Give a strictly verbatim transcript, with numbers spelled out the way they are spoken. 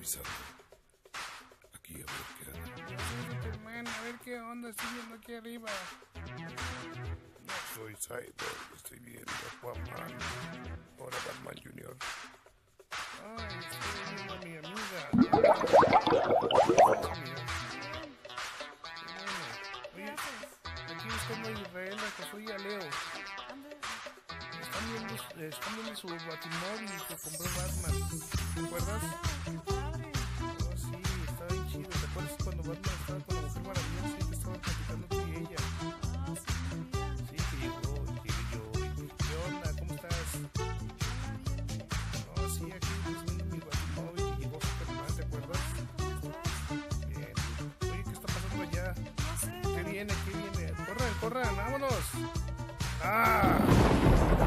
revisando. Aquí a ver qué anda. Superman, a ver qué onda, estoy viendo aquí arriba. No soy Cyborg, estoy viendo Aquaman. Ahora Batman junior Ay, estoy viendo a mi amiga. Oye, aquí buscando a Israel, a Josué y a Leo. Están viendo, están viendo su Batimóvil que compró Batman. ¿Te acuerdas? Oh, sí, estaba bien chido. ¿Te acuerdas cuando Batman estaba con la Mujer Maravillosa y que estaban platicando tú y ella? Sí, que llegó, llegué yo. ¿Qué onda? ¿Cómo estás? No, sí, aquí pues viendo mi Batimóvil y llegó Superman, ¿te acuerdas? Bien. Oye, ¿qué está pasando allá? ¿Qué viene? ¿Qué viene? ¡Corran, corran! ¡Vámonos! ¡Ah!